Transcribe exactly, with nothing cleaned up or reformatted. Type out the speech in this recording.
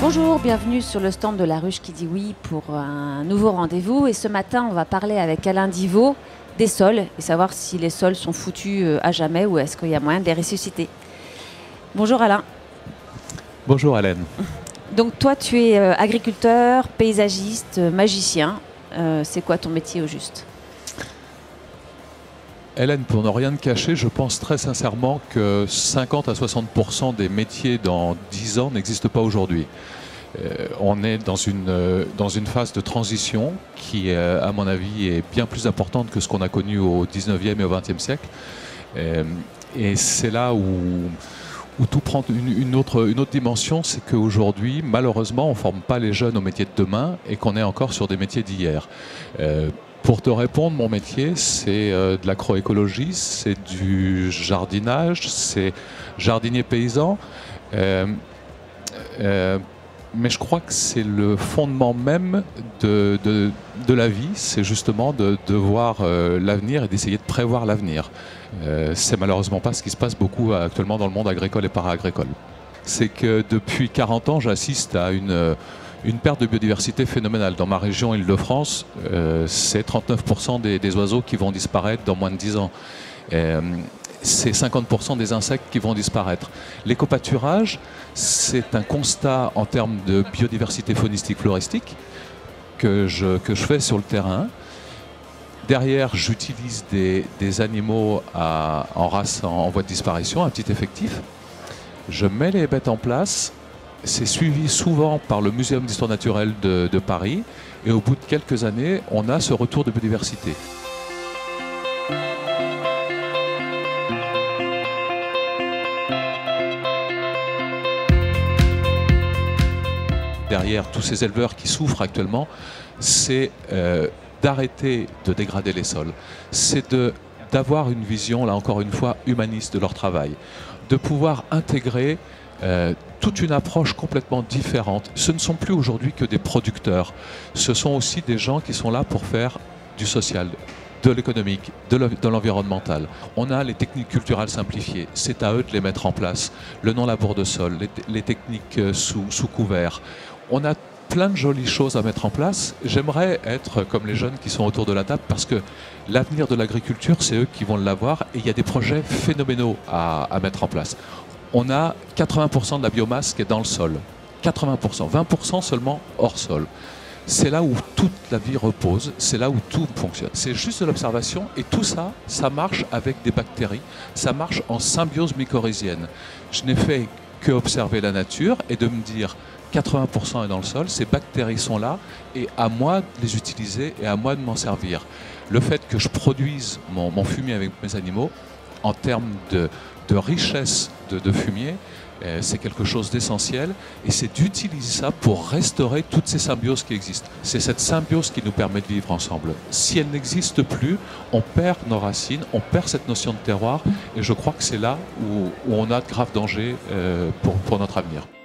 Bonjour, bienvenue sur le stand de La Ruche qui dit oui pour un nouveau rendez-vous. Et ce matin, on va parler avec Alain Divot des sols et savoir si les sols sont foutus à jamais ou est-ce qu'il y a moyen de les ressusciter. Bonjour Alain. Bonjour Hélène. Donc toi, tu es agriculteur, paysagiste, magicien. Euh, c'est quoi ton métier au juste ? Hélène, pour ne rien te cacher, je pense très sincèrement que cinquante à soixante pour cent des métiers dans dix ans n'existent pas aujourd'hui. Euh, on est dans une, euh, dans une phase de transition qui, euh, à mon avis, est bien plus importante que ce qu'on a connu au dix-neuvième et au vingtième siècle. Euh, et c'est là où, où tout prend une, une, autre, une autre dimension, c'est qu'aujourd'hui, malheureusement, on ne forme pas les jeunes aux métiers de demain et qu'on est encore sur des métiers d'hier. Euh, Pour te répondre, mon métier, c'est euh, de l'agroécologie, c'est du jardinage, c'est jardinier paysan. Euh, euh, mais je crois que c'est le fondement même de, de, de la vie, c'est justement de, de voir euh, l'avenir et d'essayer de prévoir l'avenir. Euh, c'est malheureusement pas ce qui se passe beaucoup actuellement dans le monde agricole et para-agricole. C'est que depuis quarante ans, j'assiste à une... Une perte de biodiversité phénoménale. Dans ma région Île-de-France, euh, c'est trente-neuf pour cent des, des oiseaux qui vont disparaître dans moins de dix ans. Euh, c'est cinquante pour cent des insectes qui vont disparaître. L'écopâturage, c'est un constat en termes de biodiversité faunistique floristique que je, que je fais sur le terrain. Derrière, j'utilise des, des animaux à, en race en, en voie de disparition, un petit effectif. Je mets les bêtes en place. C'est suivi souvent par le Muséum d'histoire naturelle de, de Paris et au bout de quelques années, on a ce retour de biodiversité. Derrière tous ces éleveurs qui souffrent actuellement, c'est euh, d'arrêter de dégrader les sols. C'est de, d'avoir une vision, là encore une fois, humaniste de leur travail. De pouvoir intégrer euh, toute une approche complètement différente. Ce ne sont plus aujourd'hui que des producteurs. Ce sont aussi des gens qui sont là pour faire du social, de l'économique, de l'environnemental. On a les techniques culturelles simplifiées. C'est à eux de les mettre en place. Le non-labour de sol, les, les techniques sous, sous couvert. On a plein de jolies choses à mettre en place. J'aimerais être comme les jeunes qui sont autour de la table parce que l'avenir de l'agriculture, c'est eux qui vont l'avoir et il y a des projets phénoménaux à, à mettre en place. On a quatre-vingts pour cent de la biomasse qui est dans le sol. quatre-vingts pour cent, vingt pour cent seulement hors sol. C'est là où toute la vie repose, c'est là où tout fonctionne. C'est juste de l'observation et tout ça, ça marche avec des bactéries, ça marche en symbiose mycorhizienne. Je n'ai fait que observer la nature et de me dire quatre-vingts pour cent est dans le sol, ces bactéries sont là et à moi de les utiliser et à moi de m'en servir. Le fait que je produise mon, mon fumier avec mes animaux, en termes de, de richesse de, de fumier, euh, c'est quelque chose d'essentiel et c'est d'utiliser ça pour restaurer toutes ces symbioses qui existent. C'est cette symbiose qui nous permet de vivre ensemble. Si elle n'existe plus, on perd nos racines, on perd cette notion de terroir et je crois que c'est là où, où on a de graves dangers euh, pour, pour notre avenir.